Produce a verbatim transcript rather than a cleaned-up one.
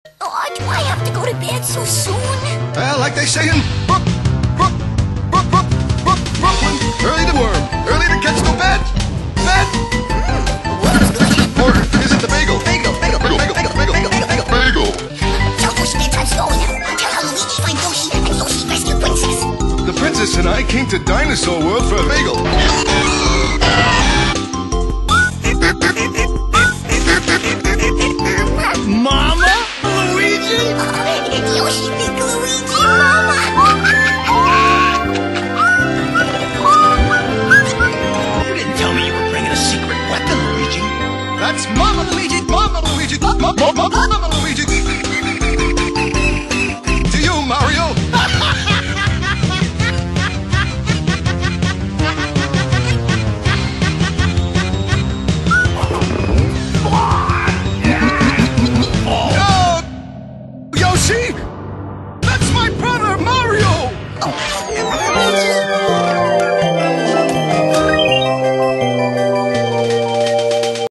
Oh, do I have to go to bed so soon? Well, like they say in Brook, Brook, Brook, Brook, Brook, Brooklyn, early to worm, early to catch the bed, bed. Or is it the bagel? Bagel, bagel, bagel, bagel, bagel, bagel, bagel, bagel. Tell Yoshi bedtime story now. Tell how Luigi find Yoshi and Yoshi rescue Princess. The princess and I came to Dinosaur World for a bagel. Mama? Luigi? Yoshi think Luigi, Mama. You didn't tell me you were bringing a secret weapon, Luigi. That's Mama Luigi, Mama Luigi, Mama, Mama, Mama Luigi. To you, Mario. Oh, Yoshi, that's my brother Mario. Oh.